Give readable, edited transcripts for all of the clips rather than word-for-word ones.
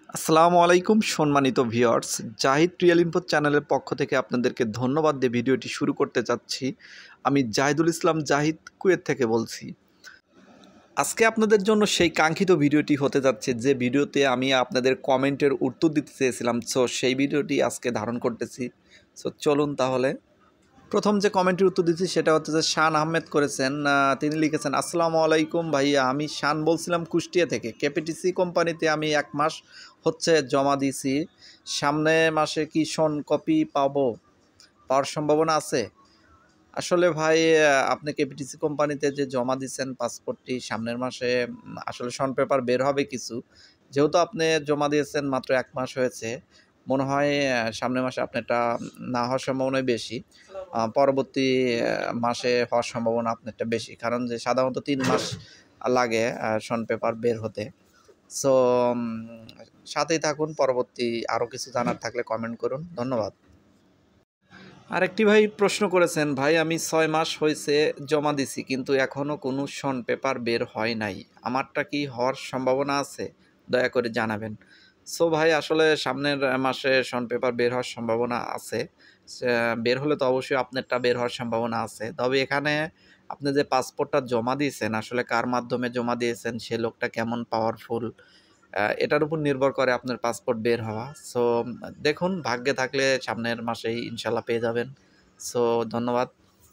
আসসালামু আলাইকুম সম্মানিত ভিউয়ার্স, জাহিদ রিয়েল ইনফো চ্যানেলের পক্ষ থেকে আপনাদেরকে ধন্যবাদ দিয়ে ভিডিওটি শুরু করতে যাচ্ছি। আমি জাহিদুল ইসলাম জাহিদ, কুয়েত থেকে বলছি। আজকে আপনাদের জন্য সেই কাঙ্ক্ষিত ভিডিওটি হতে যাচ্ছে, যে ভিডিওতে আমি আপনাদের কমেন্টের উত্তর দিতে চেয়েছিলাম। সেই ভিডিওটি আজকে ধারণ করতেছি। চলুন তাহলে। প্রথম যে কমেন্টের উত্তর দিচ্ছি সেটা হচ্ছে যে শান আহমেদ করেছেন। তিনি লিখেছেন, আসসালামু আলাইকুম ভাইয়া, আমি শান বলছিলাম কুষ্টিয়া থেকে। কেপিটিসি কোম্পানিতে আমি 1 মাস হচ্ছে জমা দিয়েছি। সামনে মাসে কি শন কপি পাওয়ার সম্ভাবনা আছে? আসলে ভাই, আপনি কেপিটিসি কোম্পানিতে যে জমা দিচ্ছেন পাসপোর্টটি, সামনের মাসে আসলে শন পেপার বের হবে কিছু। যেহেতু আপনি জমা দিয়েছেন মাত্র 1 মাস হয়েছে, মনে হয় সামনের মাসে আপনারটা না হওয়ার সম্ভাবনাই বেশি। পরবর্তী মাসে হওয়ার সম্ভাবনা আপনারটা বেশি, কারণ যে সাধারণত 3 মাস লাগে শন পেপার বের হতে। সো সাথেই থাকুন। পরবর্তী আরও কিছু জানার থাকলে কমেন্ট করুন। ধন্যবাদ। আরেকটি ভাই প্রশ্ন করেছেন, ভাই আমি 6 মাস হয়েছে জমা দিছি, কিন্তু এখনও কোনো শন পেপার বের হয় নাই। আমারটা কি হওয়ার সম্ভাবনা আছে? দয়া করে জানাবেন। ভাই, আসলে সামনের মাসে শন পেপার বের হওয়ার সম্ভাবনা আছে। বের হলে তো অবশ্যই আপনারটা বের হওয়ার সম্ভাবনা আছে। তবে এখানে আপনি যে পাসপোর্টটা জমা দিয়েছেন, আসলে কার মাধ্যমে জমা দিয়েছেন, সে লোকটা কেমন পাওয়ারফুল, এটার উপর নির্ভর করে আপনার পাসপোর্ট বের হওয়া। দেখুন, ভাগ্যে থাকলে সামনের মাসেই ইনশাল্লাহ পেয়ে যাবেন। ধন্যবাদ।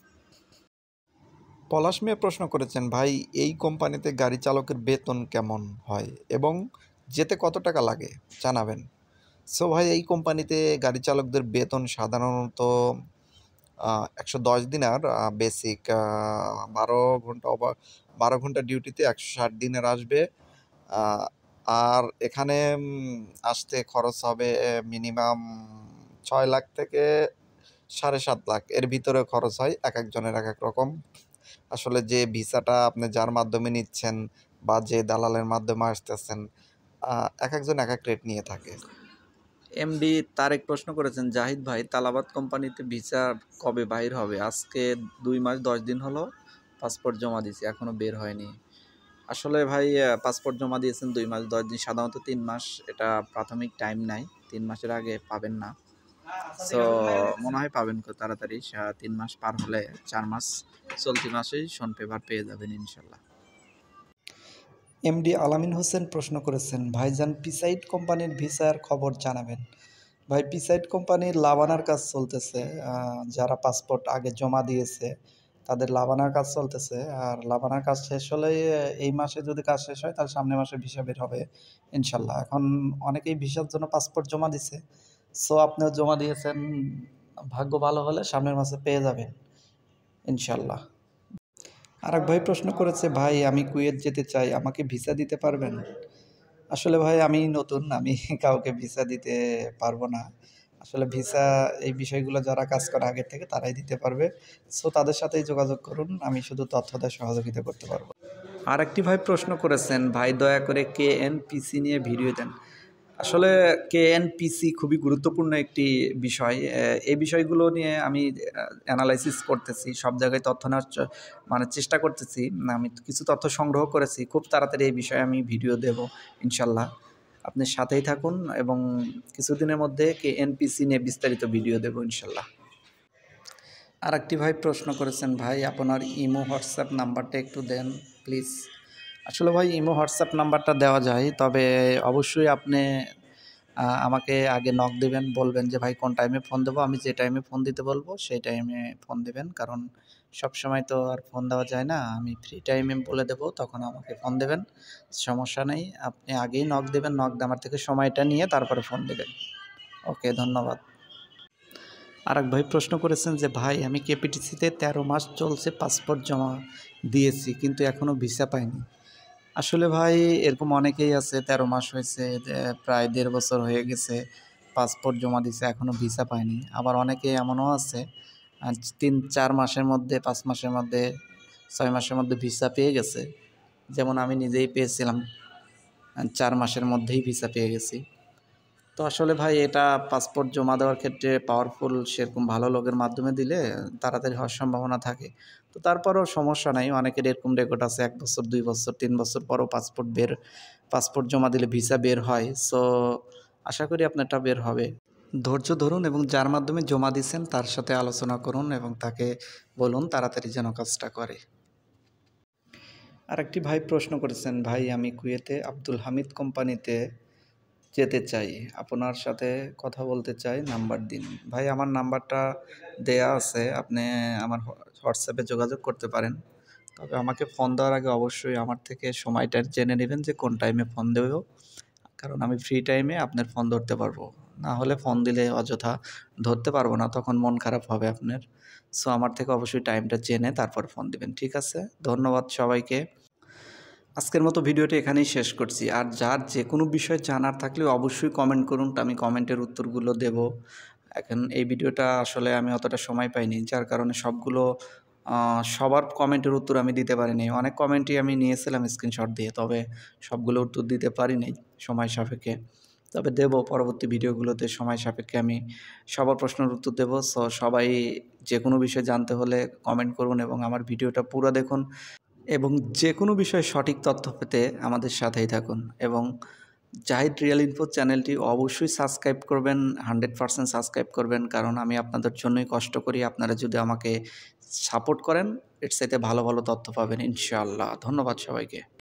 পলাশ মিয়া প্রশ্ন করেছেন, ভাই এই কোম্পানিতে গাড়ি চালকের বেতন কেমন হয় এবং যেতে কত টাকা লাগে জানাবেন। ভাই, এই কোম্পানিতে গাড়ি চালকদের বেতন সাধারণত 110 দিনার বেসিক, 12 ঘন্টা ডিউটিতে 160 দিনের আসবে। আর এখানে আসতে খরচ হবে মিনিমাম 6 লাখ থেকে 7.5 লাখ, এর ভিতরে খরচ হয়। এক একজনের এক এক রকম। আসলে যে ভিসাটা আপনি যার মাধ্যমে নিচ্ছেন বা যে দালালের মাধ্যমে আসতেছেন, এক একজন এক এক রেট নিয়ে থাকে। এমডি তারেক প্রশ্ন করেছেন, জাহিদ ভাই তালাবাদ কোম্পানিতে ভিসা কবে বাহির হবে? আজকে 2 মাস 10 দিন হলো পাসপোর্ট জমা দিয়েছি, এখনও বের হয়নি। আসলে ভাই, পাসপোর্ট জমা দিয়েছেন 2 মাস 10 দিন, সাধারণত 3 মাস এটা প্রাথমিক টাইম নাই। 3 মাসের আগে পাবেন না। মনে হয় পাবেন খুব তাড়াতাড়ি। 3 মাস পার হলে 4 মাস, চলতি মাসেই শন পেপার পেয়ে যাবেন ইনশাল্লাহ। এমডি আলামিন হোসেন প্রশ্ন করেছেন, ভাইজান পিসাইড কোম্পানির ভিসার খবর জানাবেন। ভাই, পিসাইড কোম্পানির লাভানার কাজ চলতেছে। যারা পাসপোর্ট আগে জমা দিয়েছে তাদের লাভানার কাজ চলতেছে। আর লাভানার কাজ শেষ হলে, এই মাসে যদি কাজ শেষ হয় তাহলে সামনের মাসে ভিসা বের হবে ইনশাল্লাহ। এখন অনেকেই ভিসার জন্য পাসপোর্ট জমা দিছে। আপনিও জমা দিয়েছেন, ভাগ্য ভালো হলে সামনের মাসে পেয়ে যাবেন ইনশাল্লাহ। আরেক ভাই প্রশ্ন করেছে, ভাই আমি কুয়েত যেতে চাই, আমাকে ভিসা দিতে পারবেন? আসলে ভাই, আমি নতুন, আমি কাউকে ভিসা দিতে পারবো না। আসলে ভিসা এই বিষয়গুলো যারা কাজ করে আগের থেকে তারাই দিতে পারবে। তাদের সাথেই যোগাযোগ করুন, আমি শুধু তথ্য দিয়ে সহযোগিতা করতে পারবো। আরেকটি ভাই প্রশ্ন করেছেন, ভাই দয়া করে কেএনপিসি নিয়ে ভিডিও দেন। আসলে কেএনপিসি খুবই গুরুত্বপূর্ণ একটি বিষয়। এই বিষয়গুলো নিয়ে আমি অ্যানালাইসিস করতেছি, সব জায়গায় তথ্য নেওয়ার চেষ্টা করতেছি। আমি কিছু তথ্য সংগ্রহ করেছি, খুব তাড়াতাড়ি এই বিষয়ে আমি ভিডিও দেব ইনশাল্লাহ। আপনি সাথেই থাকুন এবং কিছুদিনের মধ্যে কেএনপিসি নিয়ে বিস্তারিত ভিডিও দেব ইনশাল্লাহ। আরেকটি ভাই প্রশ্ন করেছেন, ভাই আপনার ইমো হোয়াটসঅ্যাপ নাম্বারটা একটু দেন প্লিজ। আসলে ভাই, ইমো হোয়াটসঅ্যাপ নাম্বারটা দেওয়া যায়, তবে অবশ্যই আপনি আমাকে আগে নক দেবেন, বলবেন যে ভাই কোন টাইমে ফোন দেবো। আমি যে টাইমে ফোন দিতে বলবো সেই টাইমে ফোন দেবেন, কারণ সবসময় তো আর ফোন দেওয়া যায় না। আমি ফ্রি টাইমে বলে দেবো, তখন আমাকে ফোন দেবেন, সমস্যা নেই। আপনি আগেই নক দেবেন, নক দেওয়ার থেকে সময়টা নিয়ে তারপরে ফোন দেবেন। ওকে, ধন্যবাদ। আরেক ভাই প্রশ্ন করেছেন যে, ভাই আমি কেপিটিসিতে 13 মাস চলছে পাসপোর্ট জমা দিয়েছি, কিন্তু এখনও ভিসা পাইনি। আসলে ভাই, এরকম অনেকেই আছে, 13 মাস হয়েছে, প্রায় 1.5 বছর হয়ে গেছে, পাসপোর্ট জমা দিয়েছে, এখনও ভিসা পায়নি। আবার অনেকে এমনও আছে 3-4 মাসের মধ্যে, 5 মাসের মধ্যে, 6 মাসের মধ্যে ভিসা পেয়ে গেছে। যেমন আমি নিজেই পেয়েছিলাম, 4 মাসের মধ্যেই ভিসা পেয়ে গেছি। তো আসলে ভাই এটা পাসপোর্ট জমা দেওয়ার ক্ষেত্রে পাওয়ারফুল সেরকম ভালো লোকের মাধ্যমে দিলে তাড়াতাড়ি হওয়ার সম্ভাবনা থাকে। তো তারপরেও সমস্যা নাই। অনেকের এরকম রেকর্ড আছে ১ বছর, ২ বছর, ৩ বছর পরেও পাসপোর্ট জমা দিলে ভিসা বের হয়। সো আশা করি আপনারটা বের হবে। ধৈর্য ধরুন এবং যার মাধ্যমে জমা দিছেন তার সাথে আলোচনা করুন এবং তাকে বলুন তাড়াতাড়ি যেন কাজটা করে। আরেকটি ভাই প্রশ্ন করেছেন, ভাই আমি কুয়েতে আব্দুল হামিদ কোম্পানিতে যেতে চাই। আপনার সাথে কথা বলতে চাই, নাম্বার দিন। ভাই আমার নাম্বারটা দেয়া আছে। আপনি আমার হোয়াটসঅ্যাপে যোগাযোগ করতে পারেন। তবে আমাকে ফোন দেওয়ার আগে অবশ্যই আমার থেকে সময়টা জেনে নেবেন যে কোন টাইমে ফোন দেব। কারণ আমি ফ্রি টাইমে আপনার ফোন ধরতে পারবো। না হলে ফোন দিলে অযথা ধরতে পারবো না, তখন মন খারাপ হবে আপনার। সো আমার থেকে অবশ্যই টাইমটা জেনে তারপর ফোন দিবেন। ঠিক আছে? ধন্যবাদ সবাইকে। আজকের মতো ভিডিওটি এখানেই শেষ করছি। আর যার যে কোনো বিষয় জানার থাকলে অবশ্যই কমেন্ট করুন, আমি কমেন্টের উত্তরগুলো দেব। এখন এই ভিডিওটা আসলে আমি অতটা সময় পাইনি, যার কারণে সবার কমেন্টের উত্তর আমি দিতে পারিনি। অনেক কমেন্টই আমি নিয়েছিলাম স্ক্রিনশট দিয়ে, তবে সবগুলো উত্তর দিতে পারিনি সময় সাপেক্ষে। তবে দেব পরবর্তী ভিডিওগুলোতে সময় সাপেক্ষে আমি সবার প্রশ্নের উত্তর দেব। সো সবাই যে কোনো বিষয় জানতে হলে কমেন্ট করুন এবং আমার ভিডিওটা পুরো দেখুন। এবং যে কোনো বিষয়ে সঠিক তথ্য পেতে আমাদের সাথেই থাকুন এবং জাহিদ রিয়েল ইনফো চ্যানেলটি অবশ্যই সাবস্ক্রাইব করবেন, 100% সাবস্ক্রাইব করবেন। কারণ আমি আপনাদের জন্যই কষ্ট করি। আপনারা যদি আমাকে সাপোর্ট করেন এর চাইতে ভালো ভালো তথ্য পাবেন ইনশাআল্লাহ। ধন্যবাদ সবাইকে।